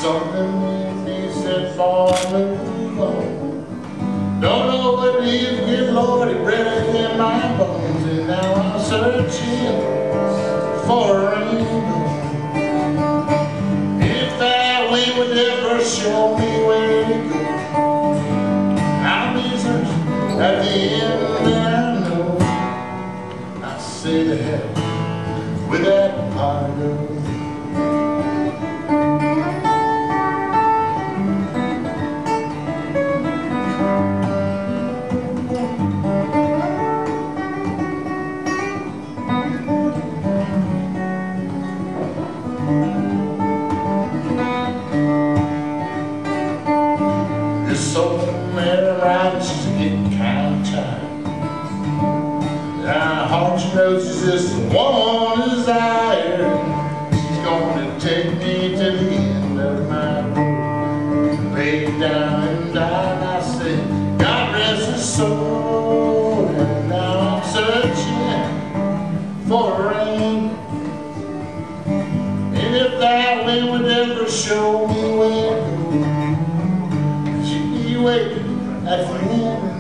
something to be said for move on. Don't know what it is, good Lord, it really in my bones. And now I'm searching for a rainbow. If that wind would ever show me where to go, I'll be searching at the end that I know. I say to hell with that pot of gold. There's so many rights to get kind of tired. Our heart knows is just one desire. She's gonna take me to the end of my road, lay down and die. And I say, God rest his soul. And now I'm searching for rain. And if that wind would ever show me where to go, she'd be waiting at the end.